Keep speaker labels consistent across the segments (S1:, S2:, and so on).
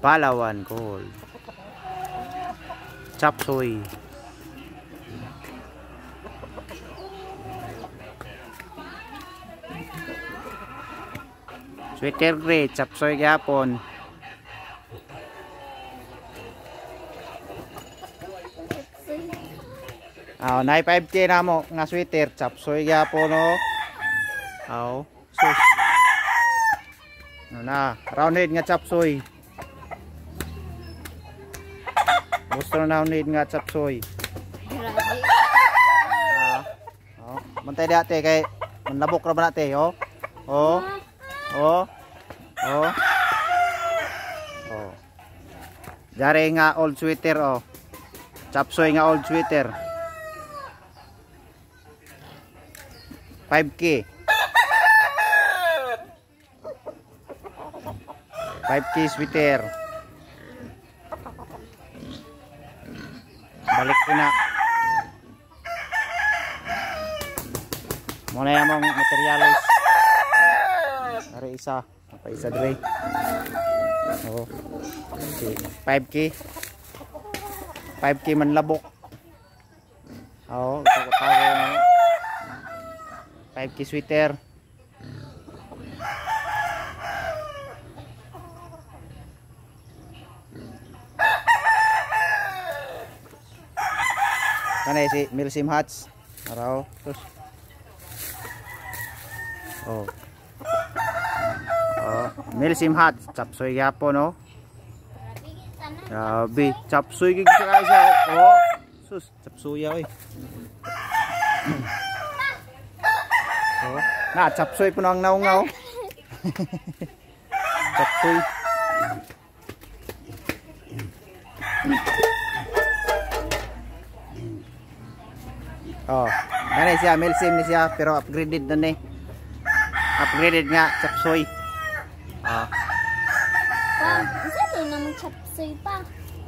S1: Palawan Gold. Chop suey. Sweater gray, chop suey gapon. Aw, nay 5K na mo nga sweater, chop suey gapon no. Aw, sus. Ano na, roundhead nga chop suey. Gusto na roundhead nga chop suey. Oh, mantay dati kay manlabok ra ba nate, oh. Oh. Oh. Oh. Oh. Jare nga old sweater, oh. Chop suey nga old sweater. 5K. 5K sweater. Balik ko na. Muna yung mga materialis. Dari isa. Apa isa dre. Oh. Okay. 5K. 5K manlabok. Oh, tago 5K sweater. Kanay si Milsim hats. Araw. Terus. Oh. Oh, Milsim hats. Chapsoy gapon no. Grabe, chapsoy gid sa. Oh. Sus, chapsuya oy. Oh, na chapsoy puno ang naungaw. Chapsoy. Oh, ano siya, Milsim ni siya pero upgraded na ni. Upgraded nga chapsoy. Ah.
S2: Isa din naman chapsoy pa.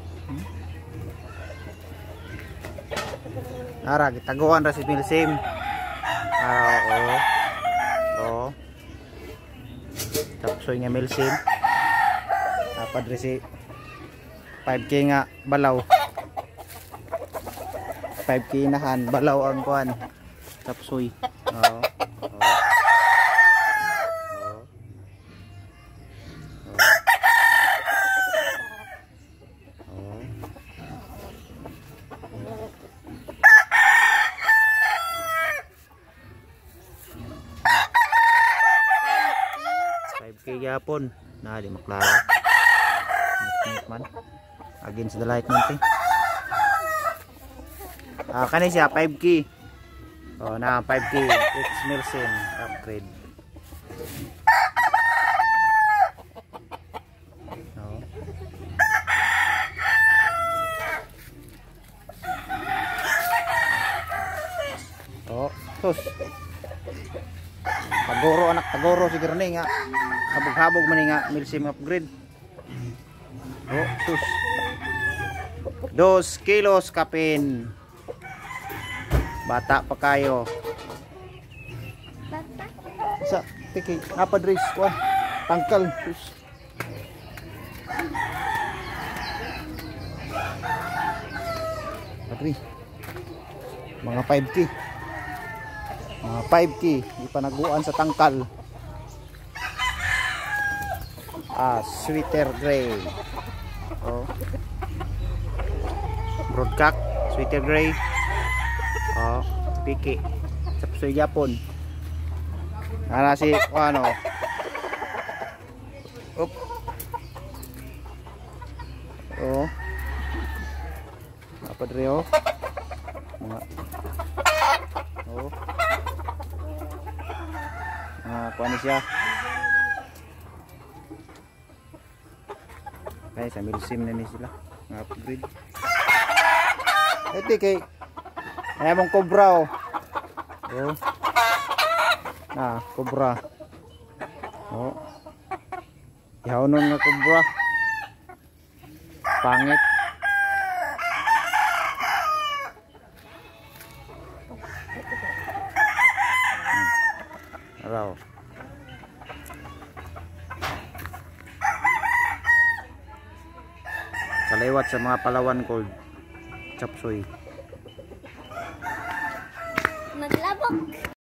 S1: Ara, gitaguan ra si Milsim. Ah, oo. Oo. Chapsoy nga Milsim. Dapat rin si 5K nga balaw. 5K inahan, balaw ang kuan. Chapsoy. Oo. Oo. Oo. 5K yapon. Na di maklaro. Man. Against the light man. Kani siya 5K. Oh, na 5K. It's Milsim upgrade. Oh. Oh, sus. Tagoro anak tagoro siguro ni nga. Habog-habog man nga Milsim upgrade. Oh, sus. 2 kilos kapin. Bata pa kayo.
S2: Bata?
S1: Sa tiki apa dres wah tangkal. Patri. Mga 5K. Mga 5K ipanaguan sa tangkal. Sweater gray. Oh. Broadcock, sweater gray. Oh, piki. Chapsoy Japon. Ana si ano. Up. Oh. Apa drio? Mga. Oh. Kuan siya. Kaya sa Milsim na ni sila. Nga upgrade. Ito kay ay mong cobra oh. Oh. Cobra. Oh. Yaonon nga cobra. Pangit. Araw. Kaliwat sa mga Palawan called chop suey.
S2: Maglabok.